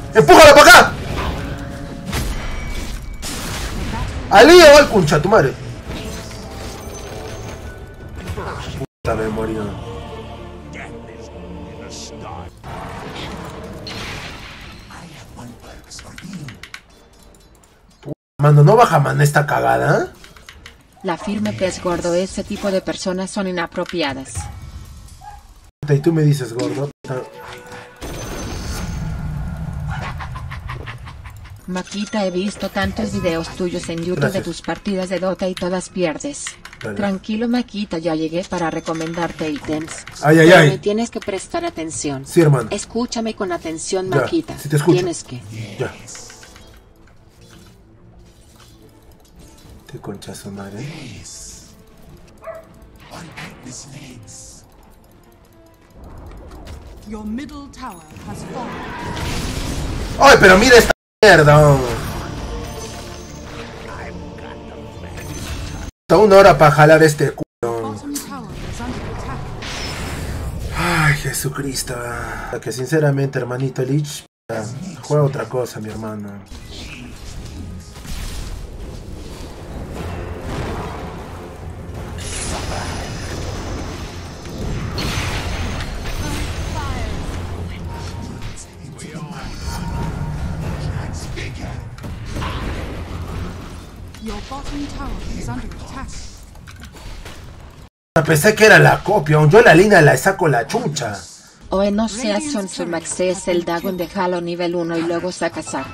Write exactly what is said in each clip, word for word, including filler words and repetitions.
¡Empújala para acá! ¡Ali o al concha tu madre! Puta, me morí. Mano, ¿no baja man esta cagada? La firme pez gordo, ese tipo de personas son inapropiadas. Y tú me dices gordo. Maquita, he visto tantos videos tuyos en YouTube. Gracias. De tus partidas de Dota y todas pierdes. Dale. Tranquilo Maquita, ya llegué para recomendarte ítems. Ay, ay, Pero ay. me tienes que prestar atención. Sí, hermano. Escúchame con atención, Ya, Maquita. sí te escucho. Tienes que. Ya. Qué concha su madre. Your middle tower has fallen. ¡Ay, pero mira esta mierda! Hasta una hora para jalar este culo. Ay, Jesucristo. Que sinceramente, hermanito Lich, juega otra cosa, mi hermano. Pensé que era la copia, yo la línea la saco la chucha. Oe, no seas sonso, maxees el Dagon de Halo nivel uno y luego sacas a.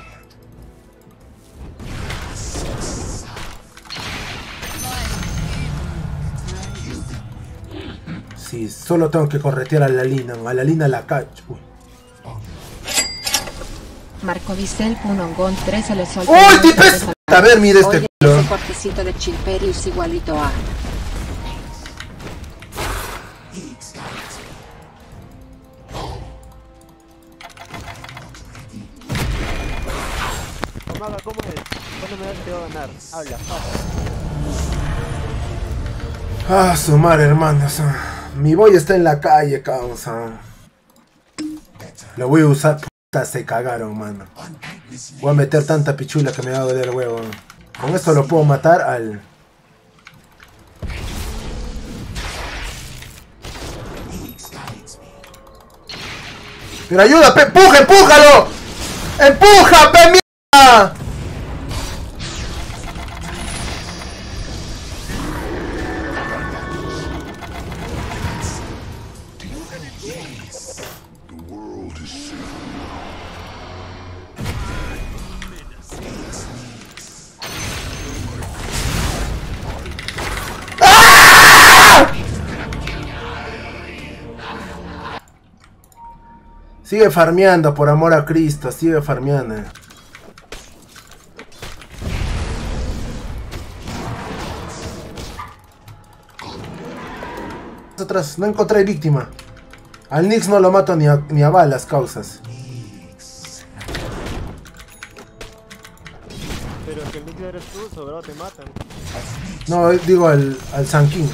Sí, solo tengo que corretear a la línea, a la línea la cacho. Marco Vicel Punongón tres se le soltó. ¡Uy, tipes! A ver, mire este Oye, culo. ese cortecito de Chilperius igualito a. Maga, ¿cómo es? ¿Cuándo me das te va a ganar? Habla, habla. Ah, su madre, hermanos. Mi boy está en la calle, causa. Lo voy a usar. Puta, se cagaron, mano. Voy a meter tanta pichula que me va a doler el huevo. Con esto lo puedo matar al... Pero ayuda, pe, empuja, empújalo. Empuja, pe, mierda. Sigue farmeando, por amor a Cristo, sigue farmeando. Atrás, no encontré víctima. Al Nix no lo mato ni a, ni a balas, causas. Pero que el Nix eres tú, sobrado te matan. No, digo al, al Sankin.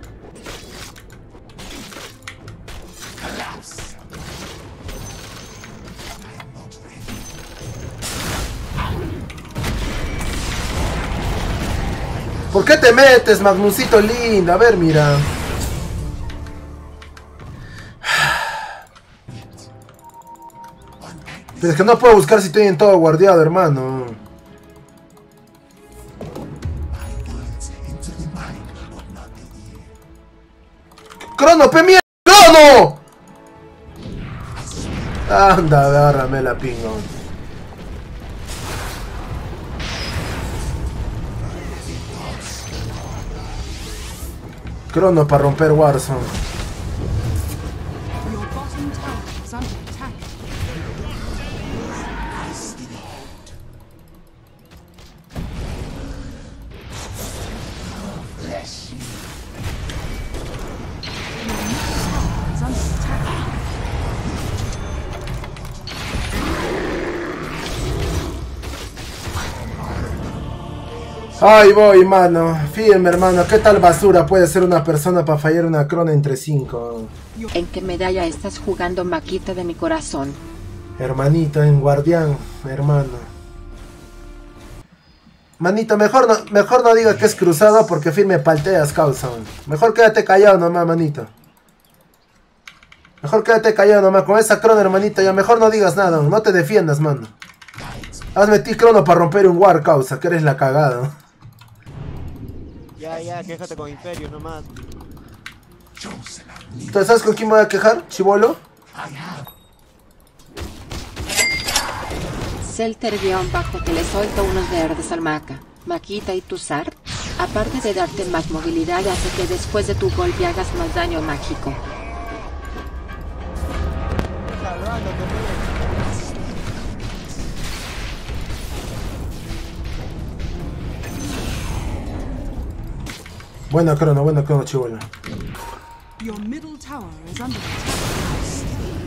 ¿Por qué te metes, Magnusito lindo? A ver, mira. Pero es que no puedo buscar si estoy en todo guardiado, hermano. ¡Crono, pe mierda! ¡Crono! Anda, agárrame la pingón. Crono para romper Warzone. Ay, voy, mano. Fíjenme, hermano. ¿Qué tal basura puede ser una persona para fallar una crona entre cinco? ¿En qué medalla estás jugando, Maquita de mi corazón? Hermanito en guardián, hermano. Manito, mejor no, mejor no digas que es cruzado porque firme palteas, causa. Mejor quédate callado nomás, manito. Mejor quédate callado nomás con esa crono, hermanito. Ya mejor no digas nada, no te defiendas, mano. Has metido crono para romper un war, causa, que eres la cagada. Ya, ya, quéjate con Imperio nomás. ¿Tú sabes con quién me voy a quejar, chibolo? Celter-bajo que le solto unos verdes al Maca, Maquita y Tuzar. Aparte de darte más movilidad, hace que después de tu golpe hagas más daño mágico. Buena crono, buena crono, chibolo. Your middle tower is under attack.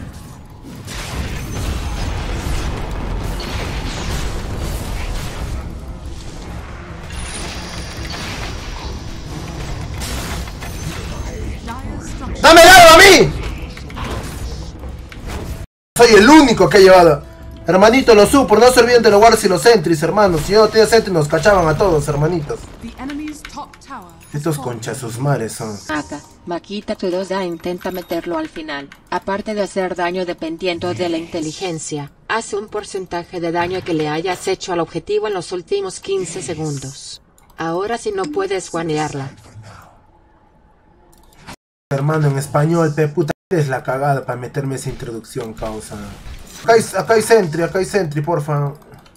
¡Dame dado a mí! Soy el único que ha llevado. Hermanito, lo supo, no se olviden de los guardias y los sentries, hermanos. Si yo no tenía sentries nos cachaban a todos, hermanitos. Estos conchas sus mares son. Maca, Maquita tu dos da intenta meterlo al final. Aparte de hacer daño dependiendo de la inteligencia, hace un porcentaje de daño que le hayas hecho al objetivo en los últimos quince segundos. Ahora si no puedes guanearla. Hermano, en español, pe puta, es la cagada para meterme esa introducción, causa. Acá hay, acá hay sentry, acá hay sentry, porfa.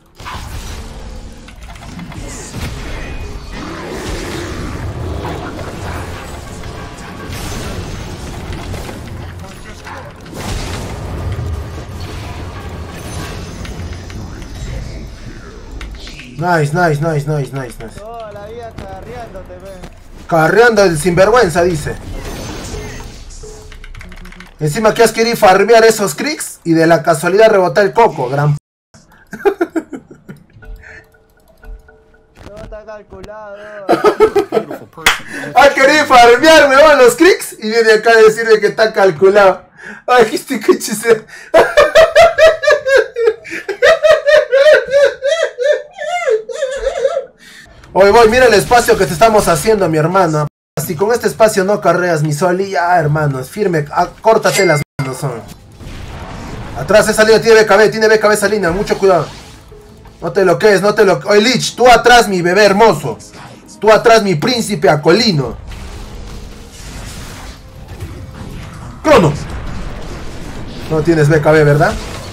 Nice, nice, nice, nice, nice, nice. Toda la vida carreándote, ve. Carreando el sinvergüenza, dice. Encima que has querido farmear esos cricks y de la casualidad rebotar el coco, gran p. No está calculado. Ha querido farmear, weón, los cricks y viene acá a decirme que está calculado. Ay, este coche se... Oye, voy, mira el espacio que te estamos haciendo, mi hermano. Si con este espacio no carreas mi sol y ya, hermano, firme, ah, córtate las manos, son. Atrás esa línea tiene B K B, tiene B K B esa línea, mucho cuidado. No te lo quedes, no te lo... Oye, Lich, tú atrás, mi bebé hermoso. Tú atrás, mi príncipe acolino. Crono. No tienes B K B, ¿verdad?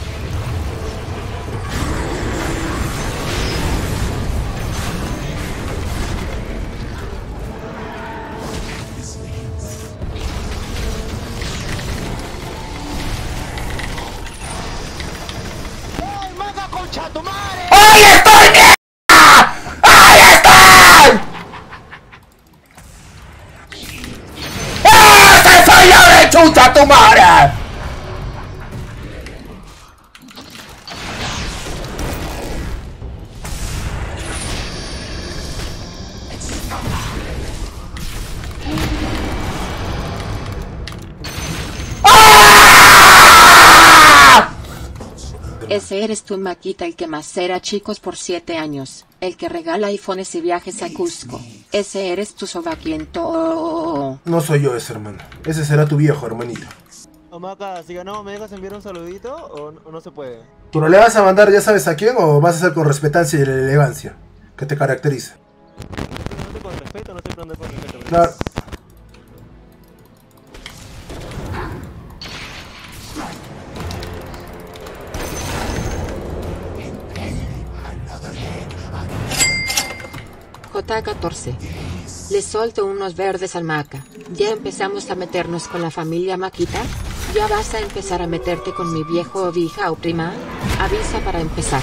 ¡Ahí estoy, mierda! ¡Ahí estoy! ¡Ese soy yo de chucha tu madre! Ese eres tú, Maquita, el que macera chicos por siete años, el que regala iPhones y viajes a Cusco. Ese eres tu sobaquiento. No soy yo ese, hermano. Ese será tu viejo, hermanito. Omaka, si ganamos, ¿me dejas enviar un saludito o no, o no se puede? ¿Tú no le vas a mandar ya sabes a quién o vas a hacer con respetancia y elegancia que te caracteriza? No estoy con respeto, no estoy hablando con respeto. Claro. J catorce. Le solto unos verdes al Maca. ¿Ya empezamos a meternos con la familia Maquita? ¿Ya vas a empezar a meterte con mi viejo o vieja o prima? Avisa para empezar.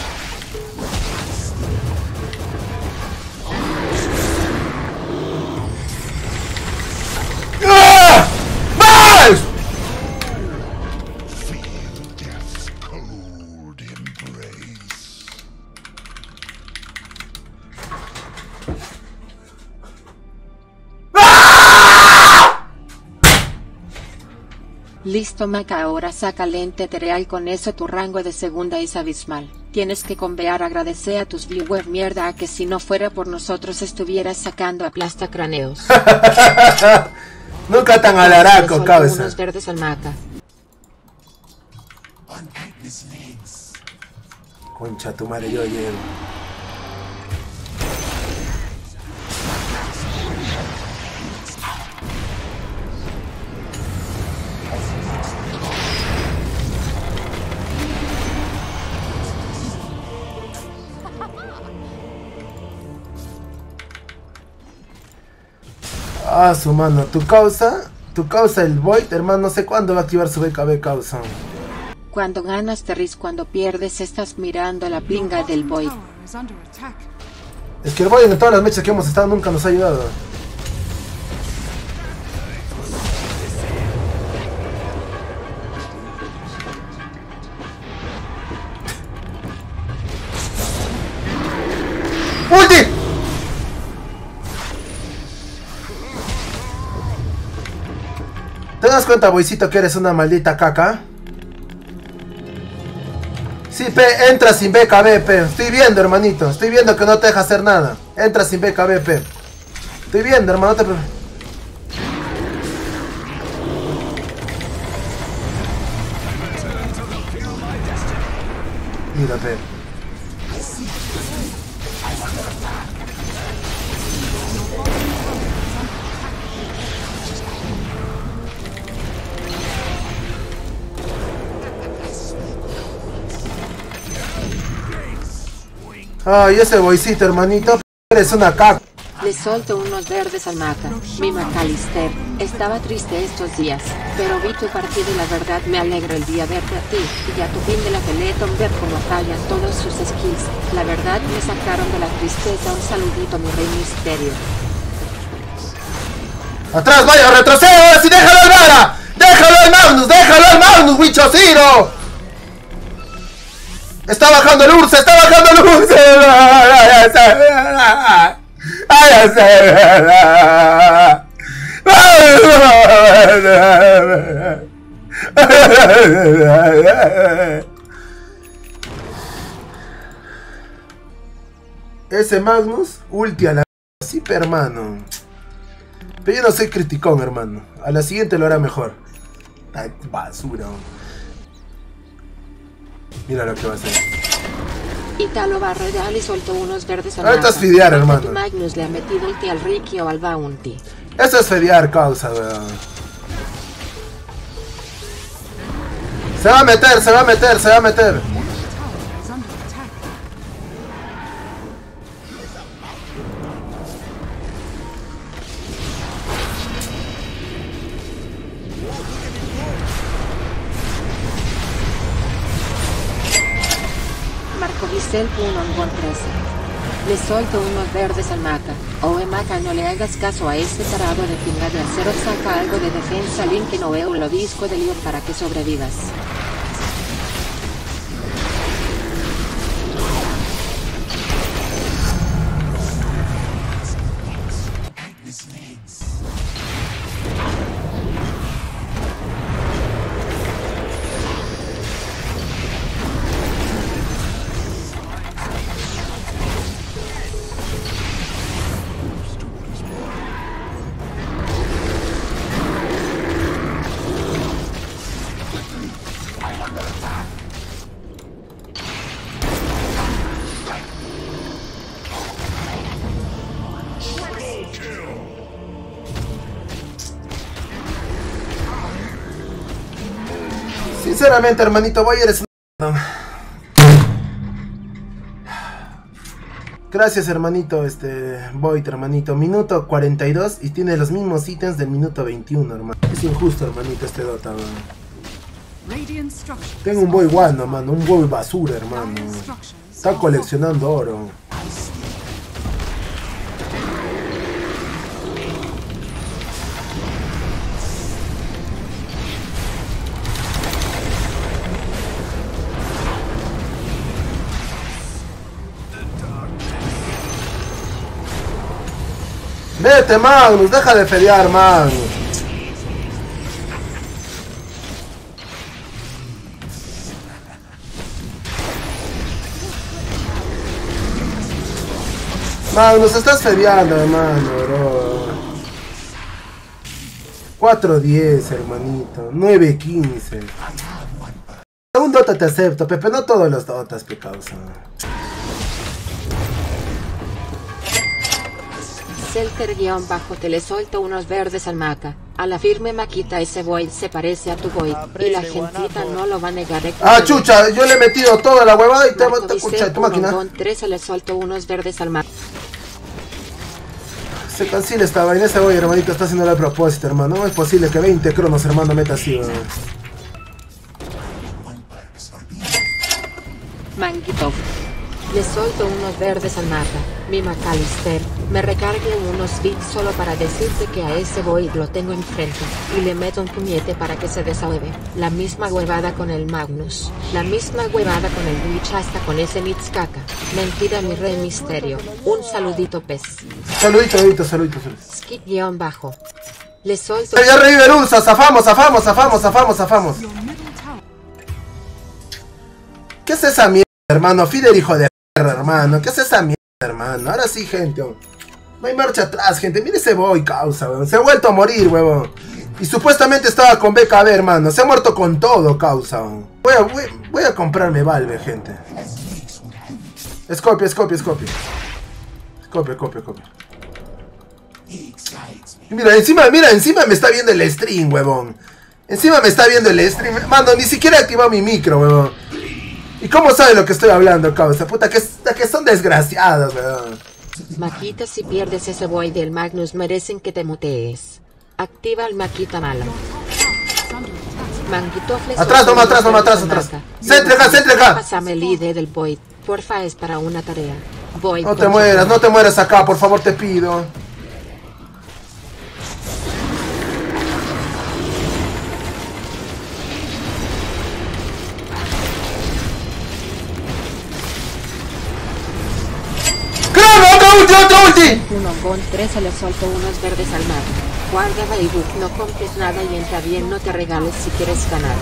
¡Ah! ¡Vas! Listo Maca, ahora saca lente Tereal, con eso tu rango de segunda es abismal. Tienes que convear, agradecer a tus viewers, mierda, a que si no fuera por nosotros estuvieras sacando aplasta cráneos. Nunca tan alaraco, cabeza. Unos verdes al Maca. Concha tu madre, yo llego. Ah, su mano, tu causa, tu causa el Void, hermano, no sé cuándo va a activar su B K B causa. Cuando ganas Terris, cuando pierdes estás mirando la pinga del Void. Es que el Void en todas las mechas que hemos estado nunca nos ha ayudado. ¡Ulti! ¿Te das cuenta, boycito, que eres una maldita caca? Sí, pe, entra sin B K B, pe. Estoy viendo, hermanito. Estoy viendo que no te deja hacer nada. Entra sin B K B, pe. Estoy viendo, hermano. Te... Mira, pe. Ay, ese boycito, hermanito, eres una caca. Le solto unos verdes al Maca. Mi Macalister, estaba triste estos días, pero vi tu partido y la verdad me alegra el día verte a ti y a tu fin de la Peleton, ver cómo fallan todos sus skills. La verdad me sacaron de la tristeza. Un saludito, mi rey Misterio. ¡Atrás, vaya, retrocedo! ¡Ahora sí, déjalo al Vara! ¡Déjalo al Magnus! ¡Déjalo al Magnus, Wichociro! ¡Está bajando el Ursa! ¡Está bajando el Ursa! Ese Magnus, ulti a la... Sí, pero hermano. Pero yo no soy criticón, hermano. A la siguiente lo hará mejor. Ay, basura. Mira lo que va a hacer. Italo barra y soltó unos verdes al Ahorita es fidear, hermano. Magnus le ha metido ulti al Ricky o al Bounty. Eso es fedear, causa, weón. Se va a meter, se va a meter, se va a meter. Marcovicel uno en trece. Le solto unos verdes al Maca. Oe Maca, no le hagas caso a este tarado de pinga de acero. Saca algo de defensa, link no veo lo disco de Leon para que sobrevivas. Sinceramente, hermanito, Boy, eres un... Gracias, hermanito, este... Void, hermanito. Minuto cuarenta y dos y tiene los mismos ítems del minuto veintiuno, hermano. Es injusto, hermanito, este Dota, hermano. Tengo un Boy guano, hermano. Un Boy basura, hermano. Está coleccionando oro. Vete, Magnus, deja de fedear, Magnus. Magnus, estás feriando, hermano, bro. cuatro diez, hermanito. nueve quince. Un Dota te acepto, Pepe, no todos los Dotas, pe causa. Celter-bajo te le solto unos verdes al Maca. A la firme Maquita ese Void se parece a tu Void. Y la gentita no lo va a negar. Ah, chucha, yo le he metido toda la huevada y te va a escuchar tu máquina. Con tres se le solto unos verdes al Maca. Se cancela esta vaina, ese Void, hermanito, está haciendo a propósito, hermano. No es posible que veinte cronos, hermano, meta así, weón. Manguito. Le solto unos verdes al Maca. Mi McAllister, me recargue unos bits solo para decirte que a ese Void lo tengo enfrente, y le meto un puñete para que se desahogue. La misma huevada con el Magnus, la misma huevada con el Witch hasta con ese Mitskaka. Mentira mi rey misterio, un saludito pez. Saludito, saludito, saludito, saludito. Skip-bajo. Le solto... ¡Ya revive el Ursa! ¡Zafamos, zafamos, zafamos, zafamos, zafamos! ¿Qué es esa mierda, hermano? Fidel, hijo de perra, hermano. ¿Qué es esa mierda, hermano? Ahora sí, gente. Oh. No hay marcha atrás, gente. Mire ese boy, causa, weón. Se ha vuelto a morir, huevón. Y supuestamente estaba con B K B, hermano. Se ha muerto con todo, causa. Voy a, voy, voy a comprarme Valve, gente. Escopio, escopio, escopio. Escopio, escopio, escopio. Mira, encima, mira, encima me está viendo el stream, huevón. Encima me está viendo el stream. Mano, ni siquiera he activado mi micro, huevón. ¿Y cómo sabe lo que estoy hablando, causa? Puta, que, que son desgraciados, weón. Maquita, si pierdes ese Void del Magnus merecen que te mutees. Activa el Maquita malo. Manguito, atrás, toma, atrás, toma, atrás, atrás. Se entrega, se entrega. Pásame el I D del Void. Porfa, es para una tarea. Void. No te mueras, no te mueras acá, por favor, te pido. ¡Ulti, otro ulti! Uno con tres se le soltó unos verdes al mar. Guarda Baybook, no compres nada y entra bien, no te regales si quieres ganar.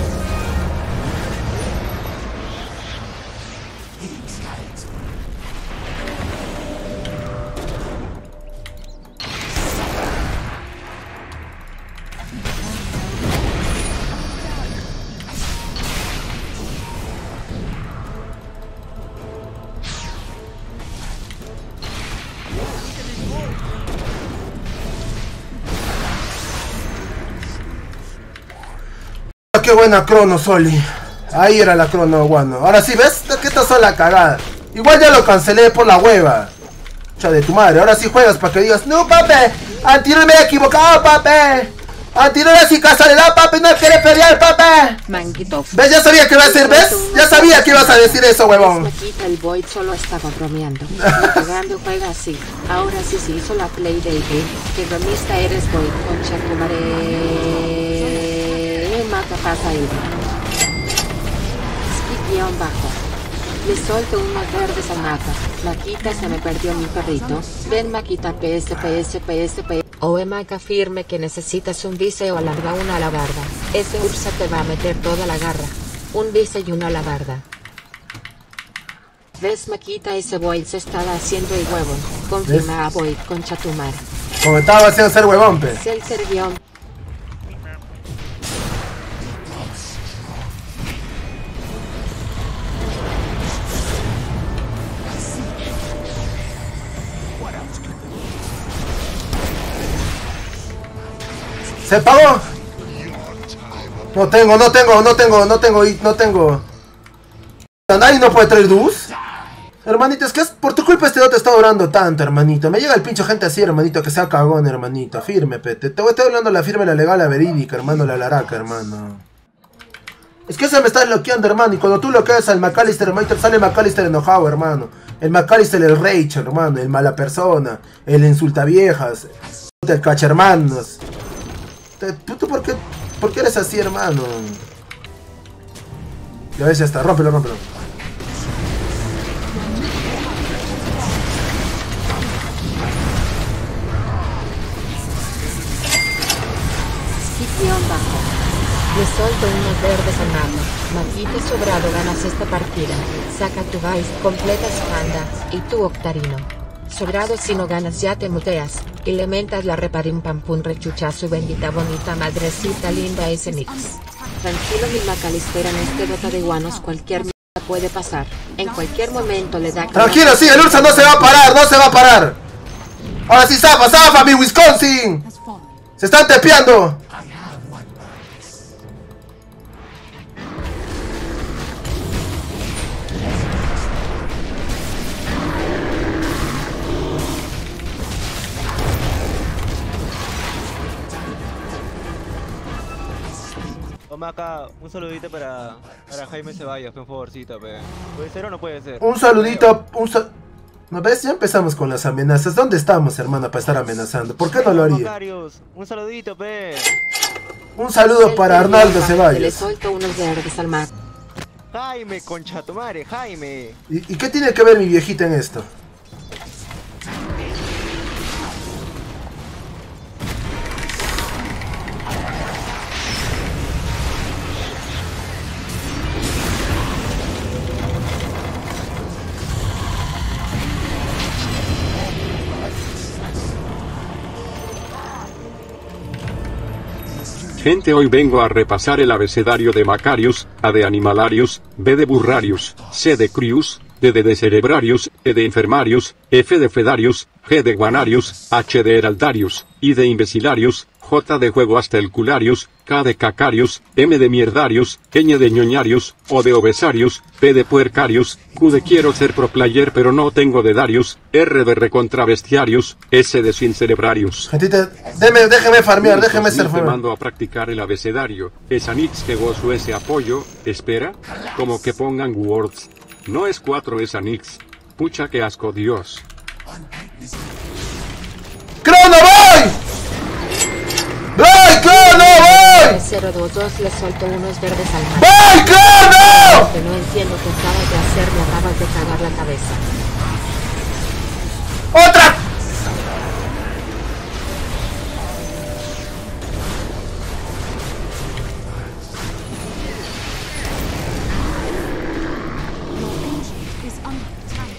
Qué buena crono, Soli. Ahí era la crono, guano. Ahora sí, ¿ves? Que esta son la cagada. Igual ya lo cancelé por la hueva. Cha de tu madre. Ahora sí juegas para que digas, no, pape. Anterior me he equivocado, pape. Anterior sí casualidad, pape. No quiere pelear, pape. Manguito. ¿Ves? Ya sabía que iba a decir, ¿ves? Ya sabía que ibas a decir eso, huevón. Maquita, el Void solo estaba bromeando. Jugando juega así. Ahora sí se hizo la play de que bromista eres Void. Concha tu madre. Mata pasa ahí. Skip-bajo. Le solto unos verdes a Maca. Maquita, se me perdió mi perrito. Ven Maquita, P S, P S, P S, P S. Oe Maca, firme que necesitas un vice o alarga una alabarda. Ese Ursa te va a meter toda la garra. Un vice y una alabarda. ¿Ves Maquita? Ese Void se estaba haciendo el huevo. Confirma a Void, concha tu madre. Como estaba haciendo ser huevón, pe. Celter guión. ¿Se pagó? No tengo, no tengo, no tengo, no tengo, no tengo. ¿Nadie no puede traer dus? Hermanito, es que es por tu culpa este dota está durando tanto, hermanito. Me llega el pincho gente así, hermanito, que sea cagón, hermanito. Firme, pete. Te estoy hablando la firme, la legal, la verídica, hermano, la laraca, hermano. Es que se me está bloqueando, hermano. Y cuando tú bloqueas al McAllister, hermanito, sale McAllister enojado, hermano. El McAllister, el rage, hermano. El mala persona. El insulta viejas. El cacha hermanos. ¿Tú por qué, por qué eres así, hermano? Ya ves, ya está. Rómpelo, rómpelo. Skip-bajo. Le solto unos verdes a Maca. Maquita sobrado, ganas esta partida. Saca tu vice, completa Skanda. Y tu Octarino. Sobrado si no ganas ya te muteas, y le mentas la reparim pam pum rechucha su bendita bonita madrecita linda ese Nix. Tranquilo mi Macalister, en este Dota de guanos cualquier mierda puede pasar, en cualquier momento le da... Tranquilo, sí, el Ursa no se va a parar, no se va a parar. Ahora sí, zafa, zafa, mi Wisconsin. Has fallen. Se están tepeando. Toma acá, un saludito para, para Jaime Ceballos, por favorcito, pe. ¿Puede ser o no puede ser? Un saludito, un sal... ¿No ves? Ya empezamos con las amenazas. ¿Dónde estamos, hermana, para estar amenazando? ¿Por qué no lo haría? Macarius, un saludito, pe. Un saludo para Arnaldo Le Ceballos. suelto unos verdes al mar. Jaime, concha tu madre, Jaime. ¿Y, ¿Y qué tiene que ver mi viejita en esto? Gente, hoy vengo a repasar el abecedario de Macarius, A de Animalarius, B de Burrarius, C de Crius, D de Cerebrarius, E de Enfermarius, F de Fedarius, G de Guanarius, H de Heraldarius, I de Imbecilarius, J de Juego hasta el Cularius, K de Cacarius, M de Mierdarius, Ñ de Ñoñarius, O de Obesarius, P de Puercarius, Q de Quiero ser pro player pero no tengo de Darius, R de Recontravestiarius, S de Sincerebrarius. Gentita, déjeme, déjeme farmear, déjeme ser Te farmear. mando a practicar el abecedario. Esa Nix que gozo ese apoyo. Espera, como que pongan words. No es cuatro esa Nix. Pucha que asco, Dios. ¡Crono, voy! ¡Voy, Crono, voy! cero dos dos le suelto unos verdes al mar. ¡Voy, Crono! Que no entiendo qué acabas de hacer, me acabas de cagar la cabeza. ¡Otra! Your ancient is under attack.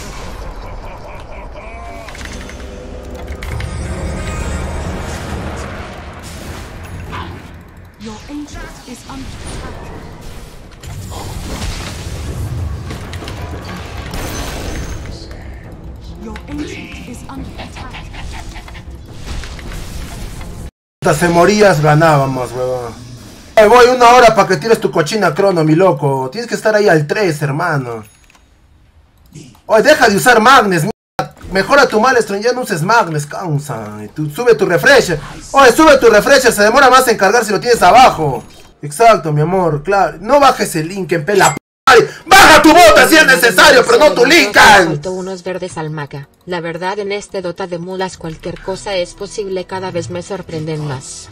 Your ancient is under attack. Your ancient is under attack. Se morías, ganábamos, weón. Ay, voy una hora para que tires tu cochina, Crono, mi loco. Tienes que estar ahí al tres, hermano. Oye, deja de usar Magnes, mierda. Mejora tu Maelstrom, ya no uses Magnes, causa. Y tú, sube tu refresher. Oye, sube tu refresher, se demora más en cargar si lo tienes abajo. Exacto, mi amor, claro. No bajes el link en pela. ¡Baja tu bota si es necesario, pero no tu Lincoln! Suelto unos verdes al maca. La verdad, en este Dota de mulas cualquier cosa es posible, cada vez me sorprenden más.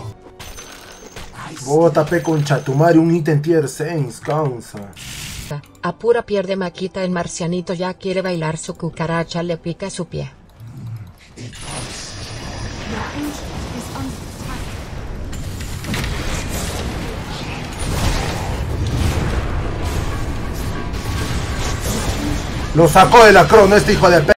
Bota, pe, concha tu madre, un ítem tier seis, causa. Apura, pierde Maquita, el marcianito ya quiere bailar, su cucaracha le pica su pie. Your ancient is under attack. Lo sacó de la Crono este hijo de p.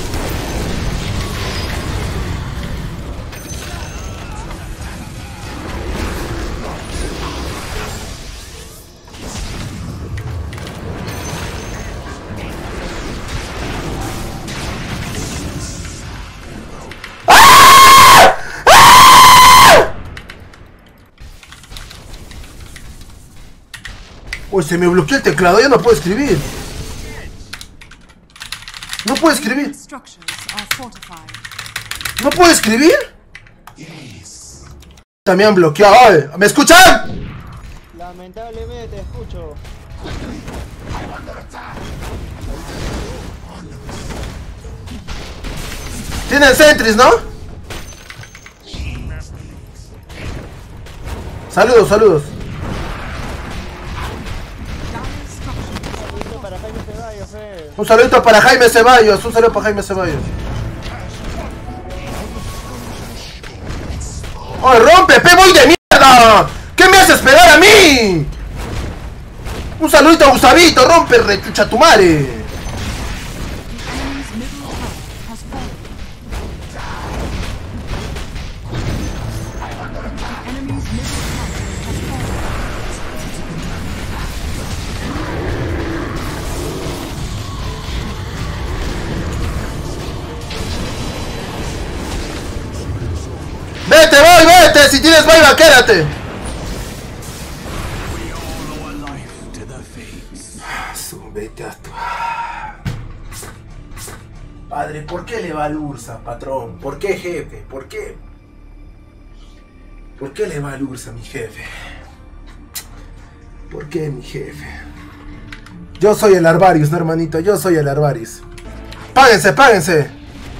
Uy, se me bloqueó el teclado, ya no puedo escribir. No puedo escribir. Structures are fortified. ¿No puedo escribir? También han bloqueado. ¡Ay! ¿Me escuchan? Lamentablemente te escucho. Tienen sentries, ¿no? Saludos, saludos. Saludito para Jaime Ceballos, fe. Un saludito para Jaime Ceballos. Un saludo para Jaime Ceballos. ¡Oh, rompe, pe, voy de mierda! ¿Qué me haces pegar a mí? Un saludito a Gustavito, rompe, rechucha tu madre. Enemy's middle tower quédate, si tienes Baiba, quédate. Vete a tu... Padre, ¿por qué le va al Ursa, patrón? ¿Por qué, jefe? ¿Por qué? ¿Por qué le va al Ursa, mi jefe? ¿Por qué, mi jefe? Yo soy el Arvarius, no, hermanito. Yo soy el Arvarius. ¡Páguense, páguense!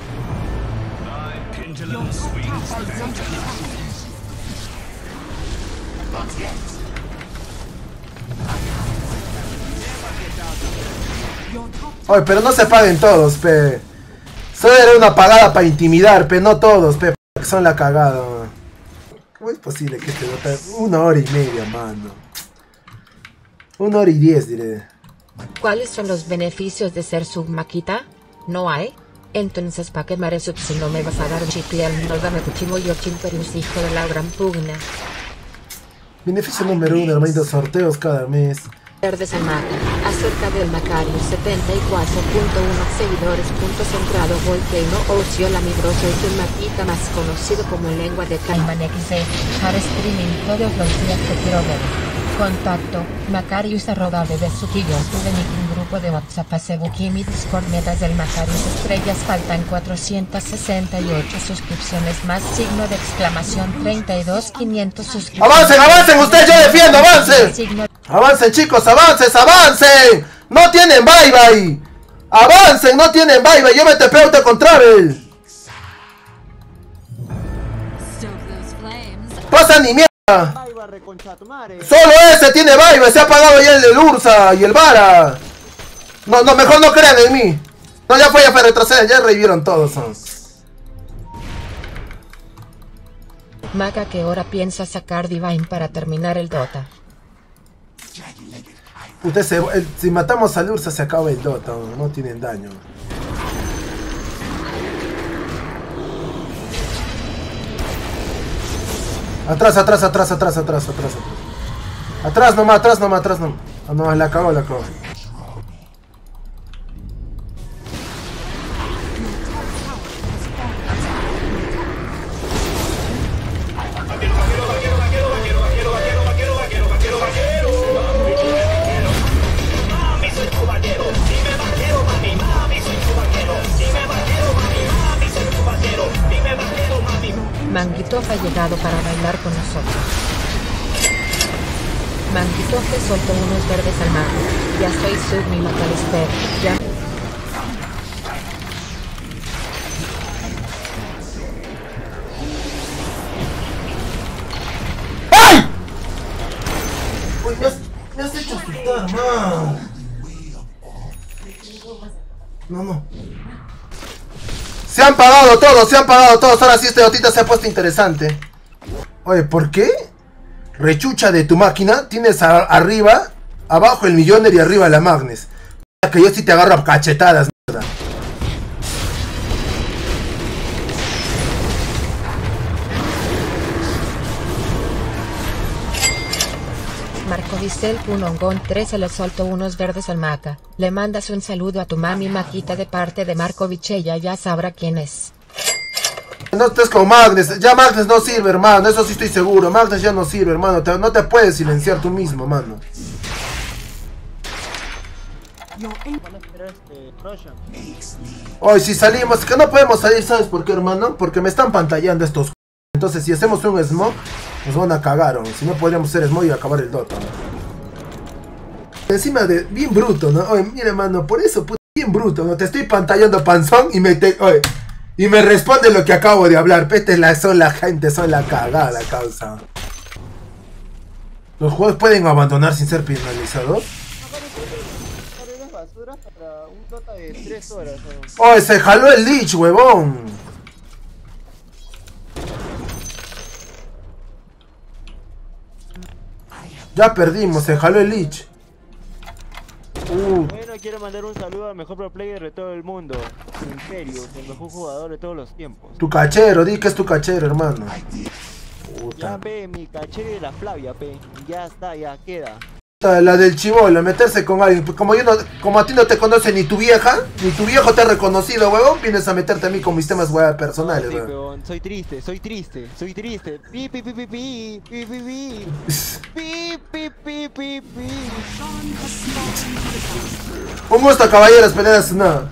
Oye, pero no se paguen todos, pe. Solo era una pagada para intimidar, pe. No todos, pe. Que son la cagada, man. ¿Cómo es posible que te nota una hora y media, mano? Una hora y diez, diré. ¿Cuáles son los beneficios de ser submaquita? ¿No hay? Entonces, ¿pa' qué me haré sub si no me vas a dar un chicle al no dame cuchimo yo chimperius, hijo de la gran pugna? Beneficio número uno, hermanito, sorteos cada mes. Verdes al Maca, acerca del Macarius setenta y cuatro punto uno seguidores. Punto centrado volcano ocio la mibroso es el maquita más conocido como lengua de Caimán X D. Para streaming todos los días que quiero ver. Contacto, Macarius arroba bebé suquillo. Tuve mi grupo de WhatsApp, Facebook y mi Discord. Metas del Macarius estrellas, faltan cuatrocientas sesenta y ocho suscripciones más signo de exclamación treinta y dos quinientos suscripciones. ¡Avancen, avancen! ¡Ustedes yo defiendo! ¡Avancen! Signo... ¡Avancen, chicos! ¡Avancen, avancen! ¡No tienen bye bye! ¡Avancen! ¡No tienen bye bye! ¡Yo me te pego con Travel! ¡Pasa ni mierda! Solo ese tiene bye bye. Se ha apagado ya el del Ursa y el Vara. No, no, mejor no crean en mí. No, ya fue, ya fue, retroceder. Ya revivieron todos. Son. Maca, ¿qué hora piensa sacar Divine para terminar el Dota? Usted se, el, si matamos al Ursa se acaba el Dota, no, no tienen daño. Atrás, atrás, atrás, atrás, atrás, atrás. Atrás nomás, atrás nomás, atrás nomás. Ah, no, la acabó, la acabó. Manguitof ha llegado para bailar con nosotros. Manguitof le soltó unos verdes al mar. Ya soy sub mi Macalister. Ya. ¡Ay! Uy, me has, me has hecho asustar, man. No, no. Se han pagado todos, se han pagado todos. Ahora sí este Dotita se ha puesto interesante. Oye, ¿por qué? Rechucha de tu máquina. Tienes a, arriba, abajo el Milloner y arriba la Magnes. Que yo sí te agarro a cachetadas, mierda. Marco Vicel Punongón tres se le soltó unos verdes al Maca. Le mandas un saludo a tu mami Maquita de parte de Marco Vichella, ya sabrá quién es. No estés con Magnes, ya Magnes no sirve, hermano, eso sí estoy seguro. Magnes ya no sirve, hermano, te, no te puedes silenciar tú mismo, mano. Hoy si salimos, que no podemos salir, ¿sabes por qué, hermano? Porque me están pantallando estos. Entonces si hacemos un smoke, nos van a cagar, ¿no? Si no podríamos hacer smoke y acabar el Dota, ¿no? Encima de, bien bruto, ¿no? Oye, mira, mano, por eso, puta, bien bruto, ¿no? Te estoy pantallando panzón y me te, oye, y me responde lo que acabo de hablar. Pete, la, son la gente, son la cagada, causa. ¿Los juegos pueden abandonar sin ser penalizados? Oye, se jaló el Lich, huevón. Ya perdimos, se jaló el Lich. Uh. Bueno, quiero mandar un saludo al mejor pro player de todo el mundo, Imperio, el mejor jugador de todos los tiempos. Tu cachero, di que es tu cachero, hermano. Puta. Ya, pe, mi cachero de la Flavia, pe. Ya está, ya queda. La del chibolo, meterse con alguien. Como yo no, como a ti no te conoce ni tu vieja, ni tu viejo te ha reconocido, huevón, vienes a meterte a mí con mis temas, huevón, personales, Sí, huevón. huevón, soy triste, soy triste, soy triste. Pi, pi, pi, pi, pi, pi, pi, pi. Pi, pi, pi, pi, pi. Un gusto, caballeros, pelear a su no.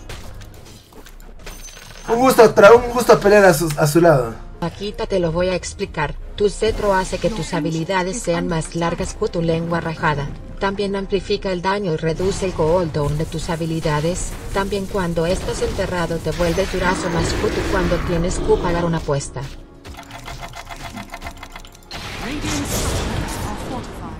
Un gusto, tra un gusto pelear a su, a su lado. Paquita, te lo voy a explicar. Tu cetro hace que tus habilidades sean más largas que tu lengua rajada. También amplifica el daño y reduce el cooldown de tus habilidades. También cuando estás enterrado te vuelve tu brazo más puto cuando tienes que pagar una apuesta. Radiant structures are fortified.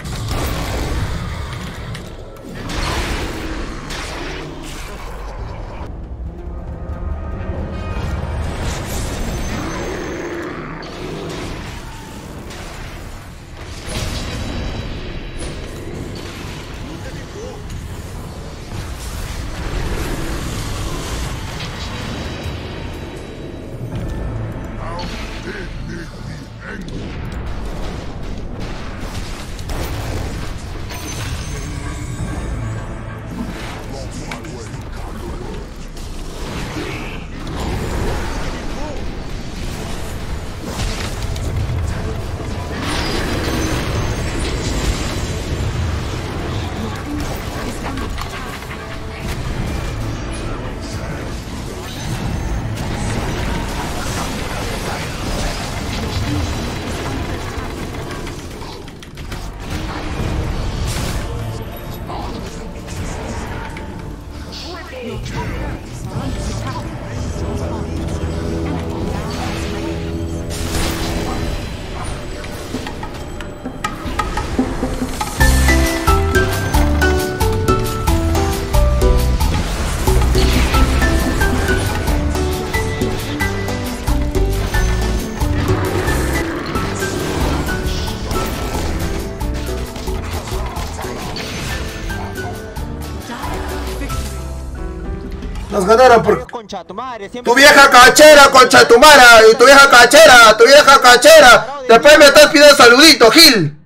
Nos ganaron por... Concha tu madre, siempre... Tu vieja cachera, concha tu mara, y tu vieja cachera, tu vieja cachera. Después me estás pidiendo saludito, Gil.